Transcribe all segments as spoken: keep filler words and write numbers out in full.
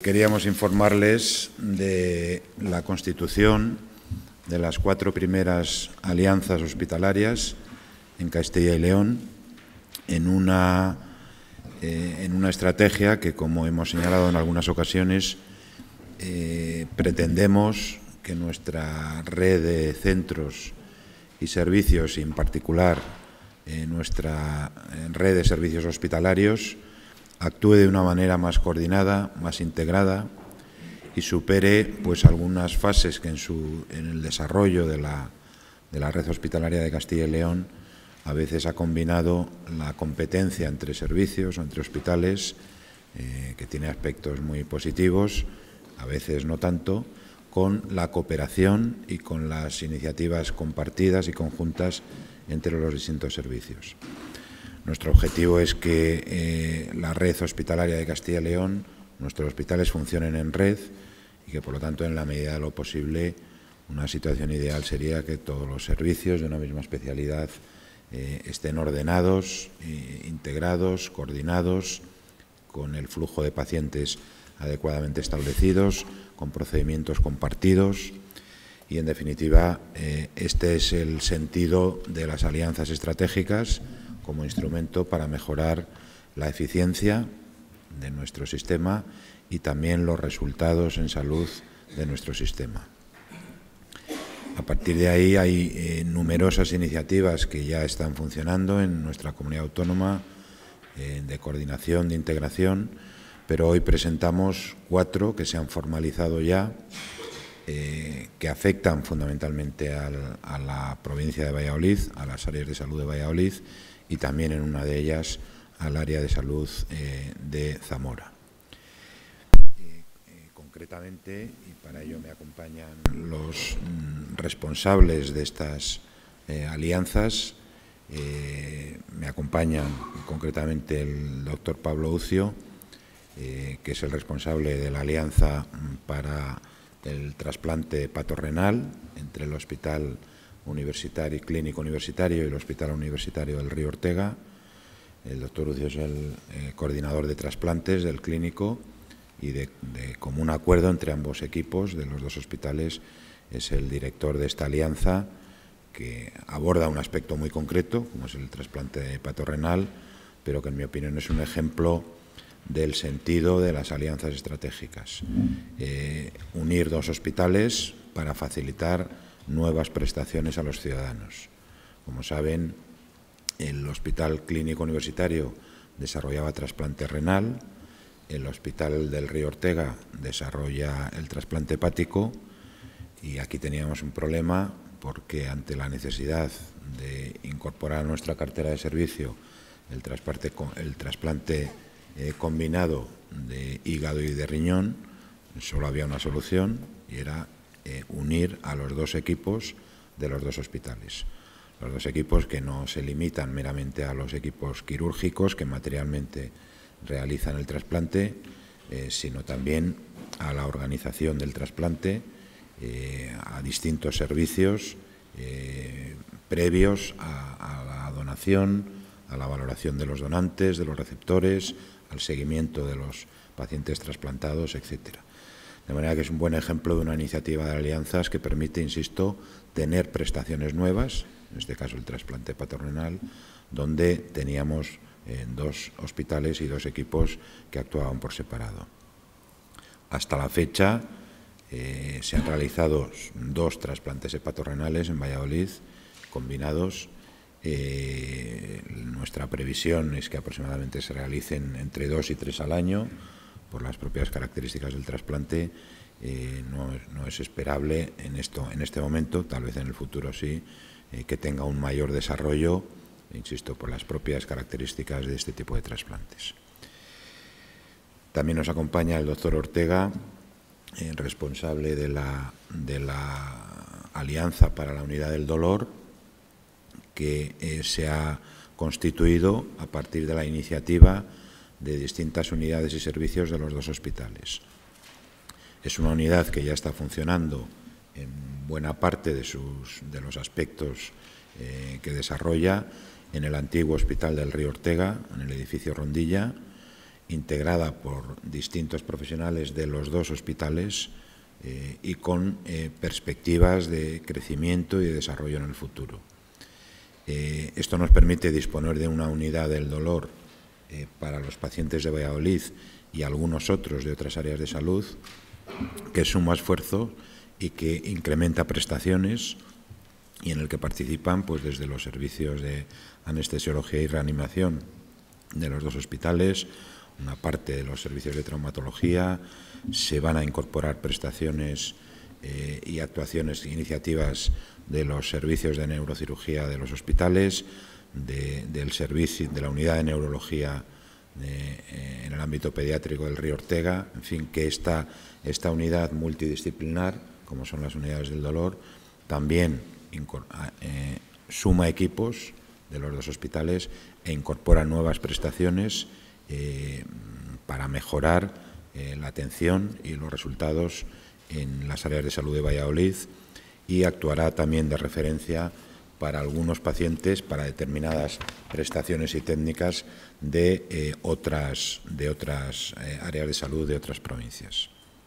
Queríamos informarles de la constitución de las cuatro primeras alianzas hospitalarias en Castilla y León en una, eh, en una estrategia que, como hemos señalado en algunas ocasiones, eh, pretendemos que nuestra red de centros y servicios, y en particular eh, nuestra red de servicios hospitalarios, actúe de una manera más coordinada, más integrada y supere pues algunas fases que en, su, en el desarrollo de la, de la red hospitalaria de Castilla y León a veces ha combinado la competencia entre servicios o entre hospitales, eh, que tiene aspectos muy positivos, a veces no tanto, con la cooperación y con las iniciativas compartidas y conjuntas entre los distintos servicios. Nuestro objetivo es que eh, la red hospitalaria de Castilla y León, nuestros hospitales funcionen en red y que, por lo tanto, en la medida de lo posible, una situación ideal sería que todos los servicios de una misma especialidad eh, estén ordenados, eh, integrados, coordinados, con el flujo de pacientes adecuadamente establecidos, con procedimientos compartidos y, en definitiva, eh, este es el sentido de las alianzas estratégicas como instrumento para mejorar la eficiencia de nuestro sistema y también los resultados en salud de nuestro sistema. A partir de ahí hay eh, numerosas iniciativas que ya están funcionando en nuestra comunidad autónoma eh, de coordinación, de integración, pero hoy presentamos cuatro que se han formalizado ya, eh, que afectan fundamentalmente al, a la provincia de Valladolid, a las áreas de salud de Valladolid, y también en una de ellas al área de salud eh, de Zamora. Eh, eh, concretamente, y para ello me acompañan los mm, responsables de estas eh, alianzas, eh, me acompañan concretamente el doctor Pablo Ucio, eh, que es el responsable de la alianza para el trasplante hepatorenal entre el Hospital Universitario y Clínico Universitario y el Hospital Universitario del Río Ortega. El doctor Ucio es el eh, coordinador de trasplantes del clínico y de, de común acuerdo entre ambos equipos de los dos hospitales es el director de esta alianza, que aborda un aspecto muy concreto, como es el trasplante hepatorenal, pero que en mi opinión es un ejemplo del sentido de las alianzas estratégicas. Eh, unir dos hospitales para facilitar nuevas prestaciones a los ciudadanos. Como saben, el Hospital Clínico Universitario desarrollaba trasplante renal, el Hospital del Río Ortega desarrolla el trasplante hepático y aquí teníamos un problema porque ante la necesidad de incorporar a nuestra cartera de servicio el trasplante, el trasplante eh, combinado de hígado y de riñón, solo había una solución y era Eh, unir a los dos equipos de los dos hospitales. Los dos equipos que no se limitan meramente a los equipos quirúrgicos que materialmente realizan el trasplante, eh, sino también a la organización del trasplante, eh, a distintos servicios eh, previos a, a la donación, a la valoración de los donantes, de los receptores, al seguimiento de los pacientes trasplantados, etcétera. De manera que es un buen ejemplo de una iniciativa de alianzas que permite, insisto, tener prestaciones nuevas, en este caso el trasplante hepatorenal, donde teníamos eh, dos hospitales y dos equipos que actuaban por separado. Hasta la fecha eh, se han realizado dos trasplantes hepatorenales en Valladolid, combinados. Eh, nuestra previsión es que aproximadamente se realicen entre dos y tres al año. Por las propias características del trasplante, eh, no, no es esperable en, esto, en este momento, tal vez en el futuro sí, eh, que tenga un mayor desarrollo, insisto, por las propias características de este tipo de trasplantes. También nos acompaña el doctor Ortega, eh, responsable de la, de la Alianza para la Unidad del Dolor, que eh, se ha constituido a partir de la iniciativa de distintas unidades y servicios de los dos hospitales. Es una unidad que ya está funcionando en buena parte de, sus, de los aspectos eh, que desarrolla en el antiguo Hospital del Río Ortega, en el edificio Rondilla, integrada por distintos profesionales de los dos hospitales eh, y con eh, perspectivas de crecimiento y de desarrollo en el futuro. Eh, esto nos permite disponer de una unidad del dolor eh, para los pacientes de Valladolid y algunos otros de otras áreas de salud, que suma esfuerzo y que incrementa prestaciones y en el que participan pues, desde los servicios de anestesiología y reanimación de los dos hospitales, una parte de los servicios de traumatología, se van a incorporar prestaciones eh, y actuaciones, iniciativas de los servicios de neurocirugía de los hospitales, de, del servicio de la unidad de neurología de, eh, en el ámbito pediátrico del Río Ortega, en fin, que esta, esta unidad multidisciplinar, como son las unidades del dolor, también eh, suma equipos de los dos hospitales e incorpora nuevas prestaciones eh, para mejorar eh, la atención y los resultados en las áreas de salud de Valladolid, y actuará también de referencia para algunos pacientes, para determinadas prestaciones y técnicas de eh, otras, de otras eh, áreas de salud de otras provincias.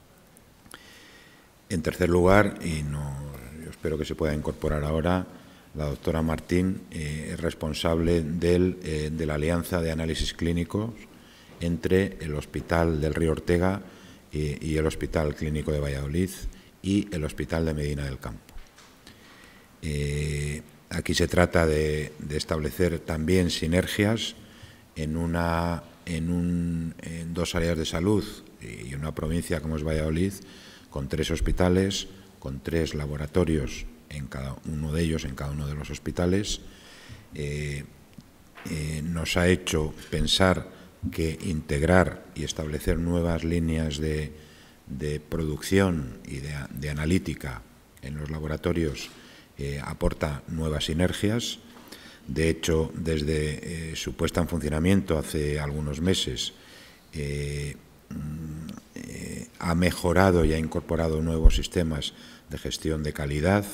En tercer lugar, y no, yo espero que se pueda incorporar ahora, la doctora Martín eh, es responsable del, eh, de la alianza de análisis clínicos entre el Hospital del Río Ortega eh, y el Hospital Clínico de Valladolid y el Hospital de Medina del Campo. Eh, aquí se trata de, de establecer también sinergias en, una, en, un, en dos áreas de salud y una provincia como es Valladolid, con tres hospitales, con tres laboratorios en cada uno de ellos, en cada uno de los hospitales. Eh, eh, nos ha hecho pensar que integrar y establecer nuevas líneas de, de producción y de, de analítica en los laboratorios eh, aporta nuevas sinergias. De hecho, desde eh, su puesta en funcionamiento hace algunos meses, eh, eh, ha mejorado y ha incorporado nuevos sistemas de gestión de calidad,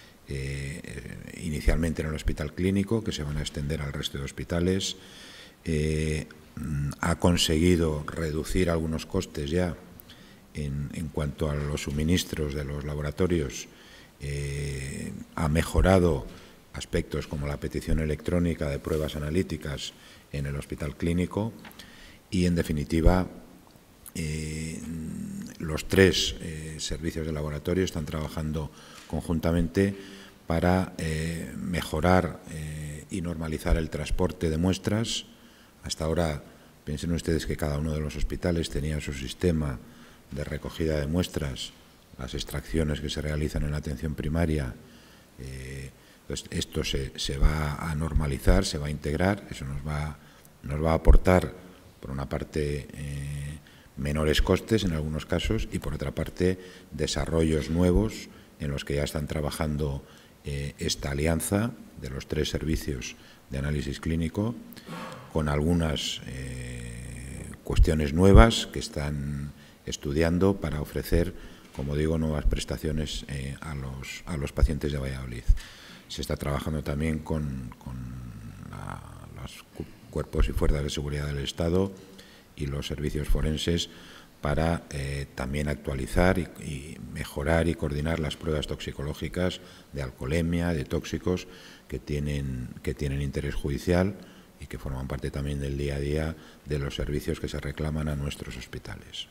eh, inicialmente en el hospital clínico, que se van a extender al resto de hospitales. Eh, ha conseguido reducir algunos costes ya en, en cuanto a los suministros de los laboratorios, eh, ha mejorado aspectos como la petición electrónica de pruebas analíticas en el hospital clínico y, en definitiva, eh, los tres eh, servicios de laboratorio están trabajando conjuntamente para eh, mejorar eh, y normalizar el transporte de muestras. Hasta ahora, piensen ustedes que cada uno de los hospitales tenía su sistema de recogida de muestras, las extracciones que se realizan en la atención primaria. Eh, pues esto se, se va a normalizar, se va a integrar, eso nos va, nos va a aportar, por una parte, eh, menores costes en algunos casos y, por otra parte, desarrollos nuevos en los que ya están trabajando eh, esta alianza de los tres servicios de análisis clínico, con algunas eh, cuestiones nuevas que están estudiando para ofrecer, como digo, nuevas prestaciones eh, a, los, a los pacientes de Valladolid. Se está trabajando también con, con la, los cuerpos y fuerzas de seguridad del Estado y los servicios forenses para eh, también actualizar y, y mejorar y coordinar las pruebas toxicológicas de alcoholemia, de tóxicos que tienen, que tienen interés judicial y que forman parte también del día a día de los servicios que se reclaman a nuestros hospitales.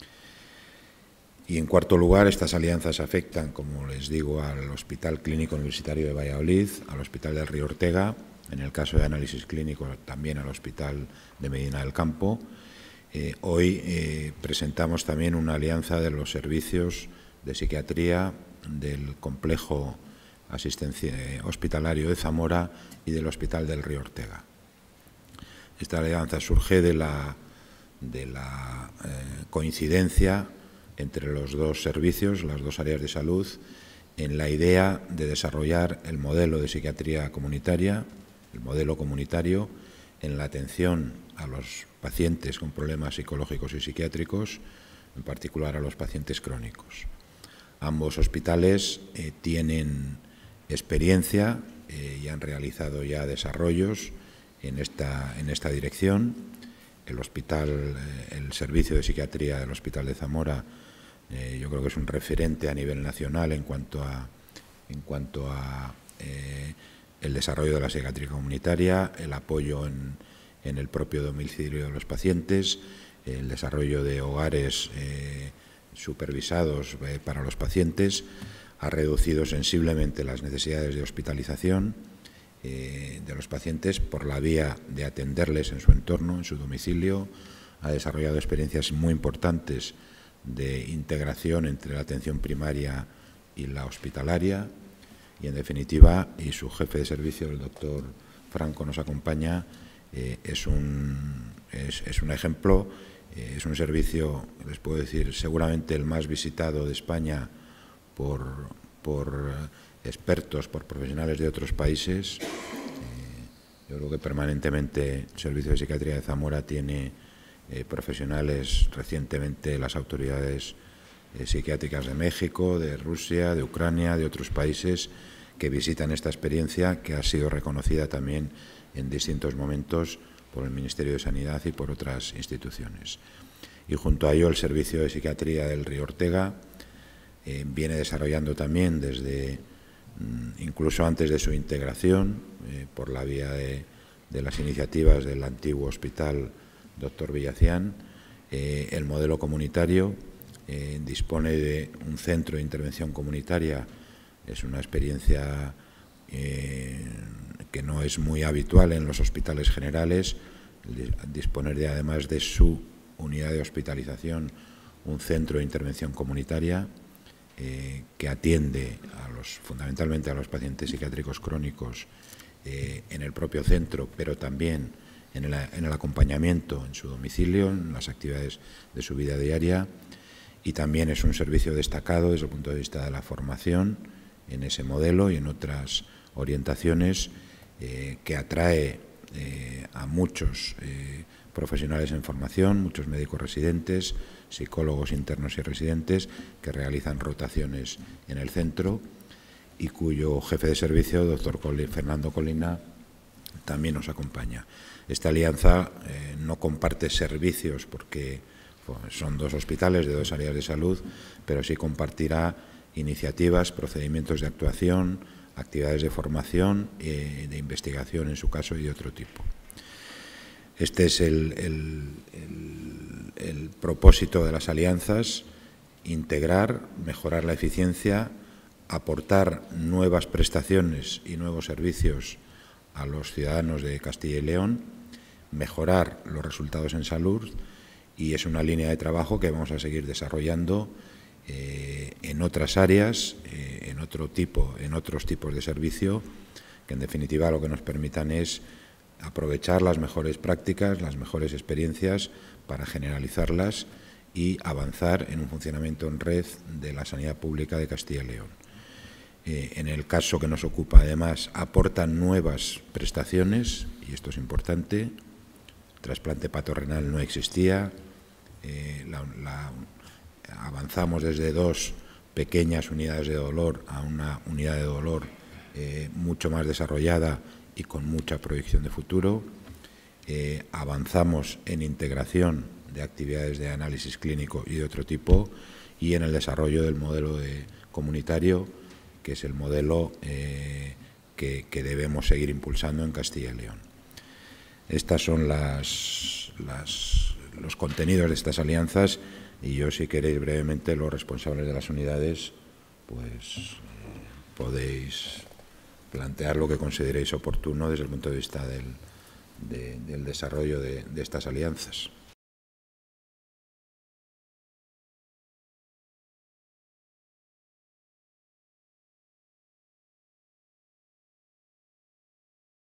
Y, en cuarto lugar, estas alianzas afectan, como les digo, al Hospital Clínico Universitario de Valladolid, al Hospital del Río Ortega, en el caso de análisis clínico también al Hospital de Medina del Campo. Eh, hoy eh, presentamos también una alianza de los servicios de psiquiatría del complejo asistencia hospitalario de Zamora y del Hospital del Río Ortega. Esta alianza surge de la, de la eh, coincidencia entre los dos servicios, las dos áreas de salud, en la idea de desarrollar el modelo de psiquiatría comunitaria, el modelo comunitario, en la atención a los pacientes con problemas psicológicos y psiquiátricos, en particular a los pacientes crónicos. Ambos hospitales eh, tienen experiencia eh, y han realizado ya desarrollos en esta, en esta dirección. el hospital, eh, el servicio de psiquiatría del Hospital de Zamora, eh, yo creo que es un referente a nivel nacional en cuanto a, en cuanto a eh, el desarrollo de la psiquiatría comunitaria, el apoyo en, en el propio domicilio de los pacientes, el desarrollo de hogares eh, supervisados eh, para los pacientes. Ha reducido sensiblemente las necesidades de hospitalización eh, de los pacientes por la vía de atenderles en su entorno, en su domicilio. Ha desarrollado experiencias muy importantes de integración entre la atención primaria y la hospitalaria. Y, en definitiva, y su jefe de servicio, el doctor Franco, nos acompaña, eh, es, un, es, es un ejemplo, eh, es un servicio, les puedo decir, seguramente el más visitado de España por, por expertos, por profesionales de otros países. Eh, yo creo que permanentemente el Servicio de Psiquiatría de Zamora tiene eh, profesionales, recientemente las autoridades eh, psiquiátricas de México, de Rusia, de Ucrania, de otros países, que visitan esta experiencia, que ha sido reconocida también en distintos momentos por el Ministerio de Sanidad y por otras instituciones. Y junto a ello el Servicio de Psiquiatría del Río Ortega eh, viene desarrollando también desde, mm, incluso antes de su integración, eh, por la vía de, de las iniciativas del antiguo Hospital Doctor Villacián, eh, el modelo comunitario. Eh, dispone de un centro de intervención comunitaria. Es una experiencia eh, que no es muy habitual en los hospitales generales, disponer de, además de su unidad de hospitalización, un centro de intervención comunitaria eh, que atiende a los, fundamentalmente a los pacientes psiquiátricos crónicos eh, en el propio centro, pero también en el, en el acompañamiento en su domicilio, en las actividades de su vida diaria. Y también es un servicio destacado desde el punto de vista de la formación en ese modelo y en otras orientaciones eh, que atrae eh, a muchos eh, profesionales en formación, muchos médicos residentes, psicólogos internos y residentes que realizan rotaciones en el centro y cuyo jefe de servicio, doctor Fernando Colina, también nos acompaña. Esta alianza eh, no comparte servicios porque son dos hospitales de dos áreas de salud, pero sí compartirá iniciativas, procedimientos de actuación, actividades de formación, eh, de investigación en su caso y de otro tipo. Este es el, el, el, el propósito de las alianzas: integrar, mejorar la eficiencia, aportar nuevas prestaciones y nuevos servicios a los ciudadanos de Castilla y León, mejorar los resultados en salud. Y es una línea de trabajo que vamos a seguir desarrollando eh, en otras áreas, eh, en otro tipo, en otros tipos de servicio, que en definitiva lo que nos permitan es aprovechar las mejores prácticas, las mejores experiencias para generalizarlas y avanzar en un funcionamiento en red de la sanidad pública de Castilla y León. Eh, en el caso que nos ocupa, además, aportan nuevas prestaciones, y esto es importante. El trasplante patorrenal no existía. Eh, la, la, avanzamos desde dos pequeñas unidades de dolor a una unidad de dolor eh, mucho más desarrollada y con mucha proyección de futuro. Eh, avanzamos en integración de actividades de análisis clínico y de otro tipo, y en el desarrollo del modelo de comunitario, que es el modelo eh, que, que debemos seguir impulsando en Castilla y León. Estas son las, las, los contenidos de estas alianzas, y yo, si queréis brevemente, los responsables de las unidades, pues eh, podéis plantear lo que consideréis oportuno desde el punto de vista del, de, del desarrollo de, de estas alianzas.